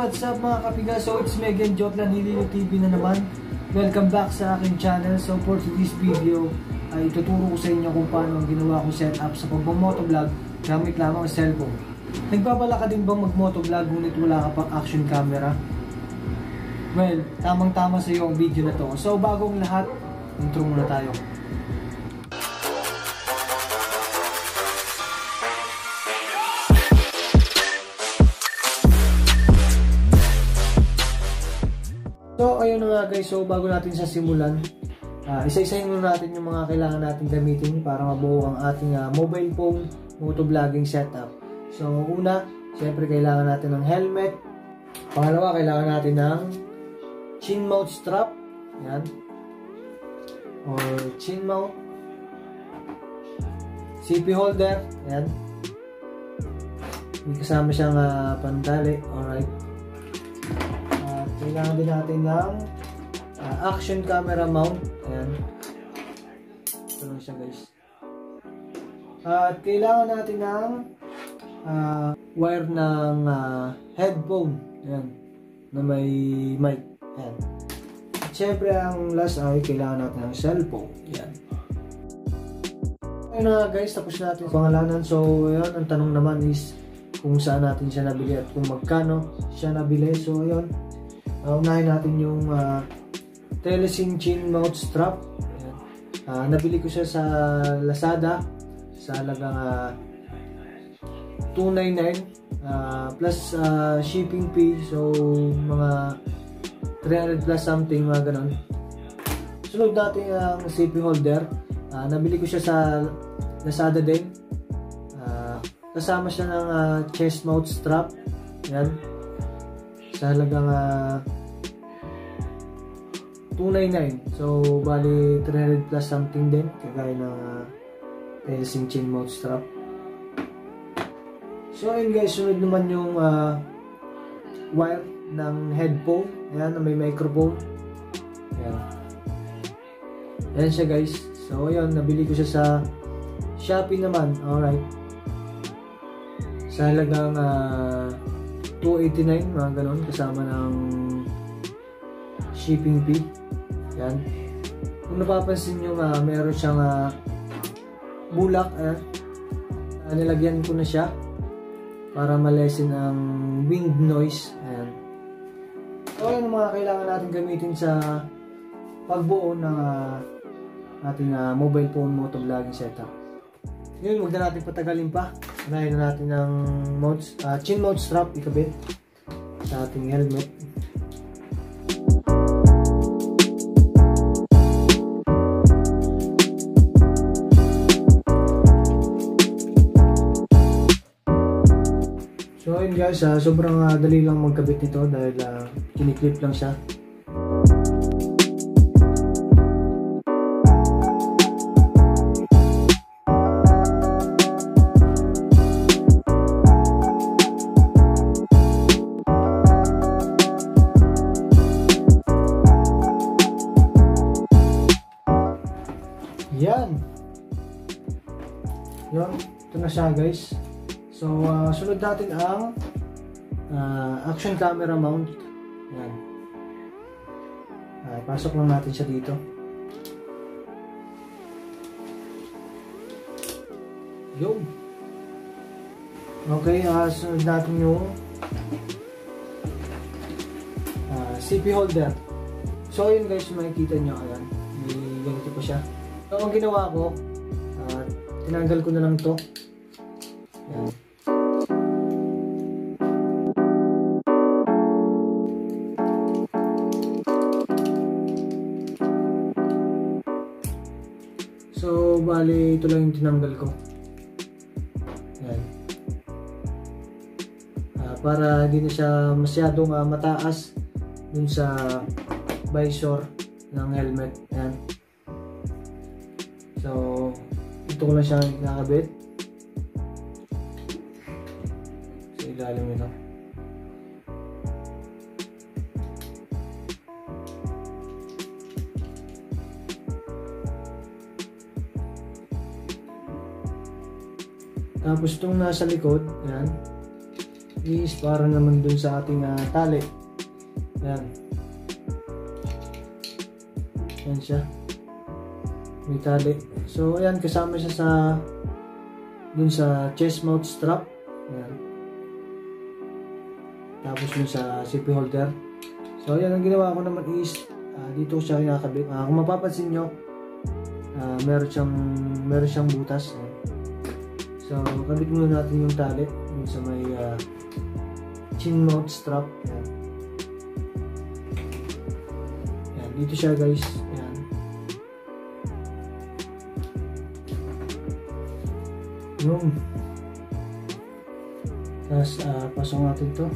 what's up mga kapiga? So it's me again, Jotlan Hililo TV na naman. Welcome back sa aking channel. So for today's video ay ituturo ko sa inyo kung paano ang ginawa kong setup sa pagmamotovlog gamit lamang ang cellphone. Nagbabala ka din bang magmotovlog ngunit wala ka pang action camera? Well, tamang-tama sa iyo ang video na to. So bagong lahat, intro muna tayo. So ayun na nga guys, so bago natin sa simulan, isa-isahin muna natin yung mga kailangan natin gamitin para mabuo ang ating mobile phone motovlogging setup. So una, syempre kailangan natin ng helmet. Pangalawa, kailangan natin ng chin mount strap, yan, or chin mount, CP holder, yan. May kasama siyang pantali, alright. Kailangan din natin ng action camera mount. Ayan. Ito lang siya guys. At kailangan natin ng wire ng headphone. Ayan. Na may mic. Ayan. At syempre ang last ay kailangan natin ng cellphone. Ayan. Ayun na guys, tapos natin pangalanan. So ayan, ang tanong naman is kung saan natin siya nabili at kung magkano siya nabili. So ayun, unahin natin yung Telesin chin mount strap. Nabili ko siya sa Lazada sa halagang $299 plus shipping fee, so mga 300 plus something, mga ganon. Sunod natin ang CP holder. Nabili ko siya sa Lazada din. Kasama siya ng chest mount strap. Yan, sa halagang $299. So bali 300 plus something din, kagaya ng Telesin chin mount strap. So ayun guys, sunod naman yung wire ng headphone. Ayan, na may microphone. Ayan. Ayan siya guys. So ayun, nabili ko siya sa Shopee naman. Alright, sa halagang $289, mga ganon, kasama ng shipping fee. Yan. Kung napapansin nyo, meron siyang bulak. Nilagyan ko na siya para ma-lessen ang wind noise. Ayan. So yan ang mga kailangan natin gamitin sa pagbuo ng ating mobile phone motovlogging setup. Ngayon, huwag na natin patagalin pa. Unahin na natin ng chin mount strap ikabit sa ating helmet. So ayun guys, sobrang dali lang magkabit nito dahil kiniklip lang siya. Yan. Yun, ito na siya guys. So sunod natin ang action camera mount. Yan. Pasok lang natin siya dito. Yun. Okay, sunod natin yung CP holder. So yun guys, makikita nyo, ayan, may ganito pa siya. So ang ginawa ko, tinanggal ko na lang to. Ayan. So bali ito lang yung tinanggal ko. Ayan. Para hindi na siya masyadong mataas dun sa visor ng helmet. Ayan. So ito ko lang siya nakakabit sa ilalim nito. Tapos itong nasa likod, yan, is para naman dun sa ating tali. Yan. Yan siya. May tali. So ayan, kasama siya sa dun sa chest mount strap. Ayan. Tapos dun sa CP holder. So ayan, ang ginawa ko naman is dito siya kinakabit. Kung mapapansin nyo, meron siyang butas. So kabit muna natin yung tali dun sa may chin mount strap. Ayan. Ayan, dito siya guys. Ayan. Yung tapos pasok natin to.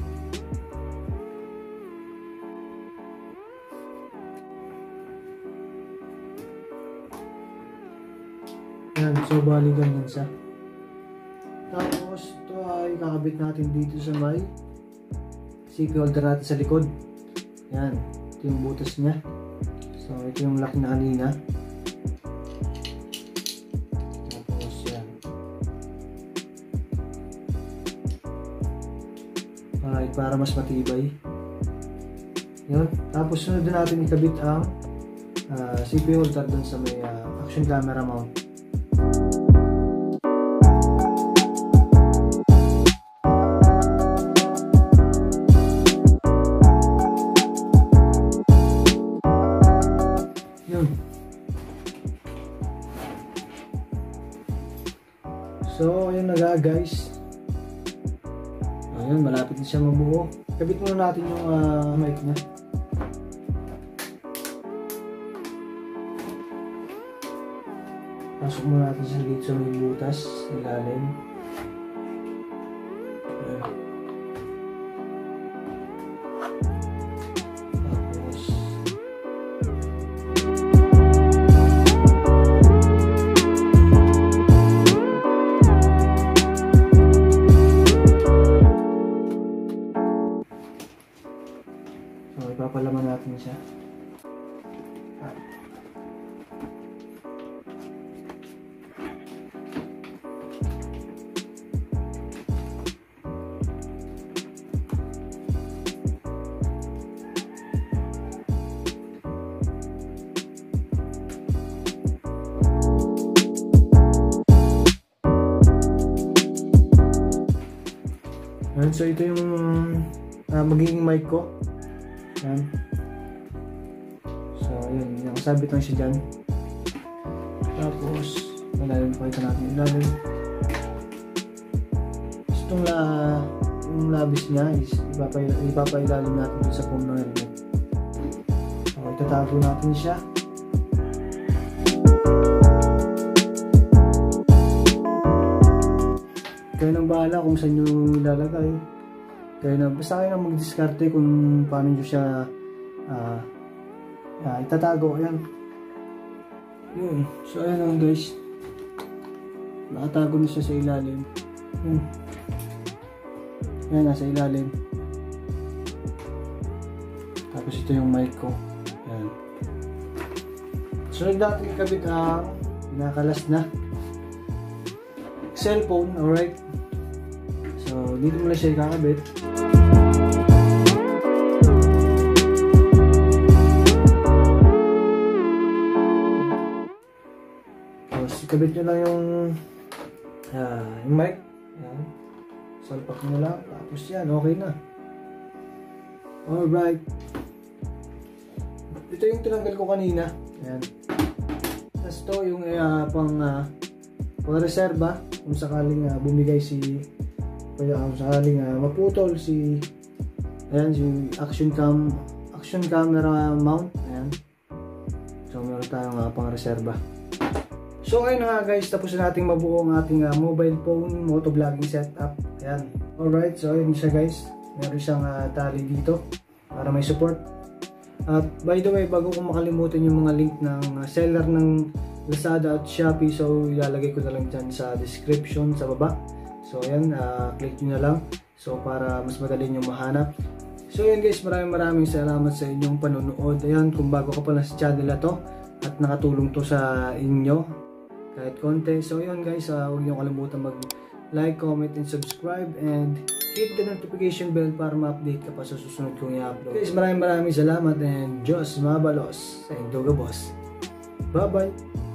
Yan, so bali ganyan siya. Tapos ito ay kakabit natin dito sa may CP holder natin sa likod. Yan, ito yung butas niya. So ito yung lock na kanina. Para mas matibay. Yun. Tapos sunod na natin ikabit ang CP holder dun sa may action camera mount. Yun. So, ayun na guys. Ayan, malapit na siya mabuo. Kabit muna natin yung mic niya. Pasok muna natin siya dito sa may butas, ilalim. Tapos ipapalaman natin siya. So ito yung magiging mic ko. Yan. So yun, nakasabit lang siya dyan. Tapos malalim, pakita natin yung ilalim. Itong yung labis niya is ipapailalim natin sa foam ng helmet. So itatago natin siya. Kayo nang bahala kung saan nyo ilalagay. Basta kayo na mag-diskarte kung paano nyo siya itatago. Ayan. Yun. So ayan lang guys. Nakatago na siya sa ilalim. Yun. Ayan, nasa ilalim. Tapos ito yung mic ko. Ayan. So natin ikabit ang nakalas na cellphone. Alright. So dito muna siya ikakabit. Ikabit nyo lang yung mic. Ayan. Salpak nyo lang. Tapos yan, okay na. Alright. Ito yung tinanggal ko kanina. Ayan. Tapos ito yung pang reserva. Kung sakaling bumigay kung sakaling maputol si action camera mount. Ayan. So meron tayong pang reserva. So ayun na nga guys, tapos na nating mabuo ang ating mobile phone motovlogging setup. Ayan. Alright, so ayun siya guys. Meron siyang tali dito para may support. At by the way, bago ko makalimutan yung mga link ng seller ng Lazada at Shopee, so ilalagay ko na lang dyan sa description sa baba. So ayan, click nyo na lang. So para mas madali nyo mahanap. So ayan guys, maraming salamat sa inyong panonood. Ayan, kung bago ka pala sa channel na to at nakatulong to sa inyo kahit konti. So yun guys, huwag niyo kalimutan mag-like, comment, and subscribe. And hit the notification bell para ma-update ka pa sa susunod kong i-upload. Guys, maraming salamat and Diyos mabalos sa Induga Boss. Bye-bye!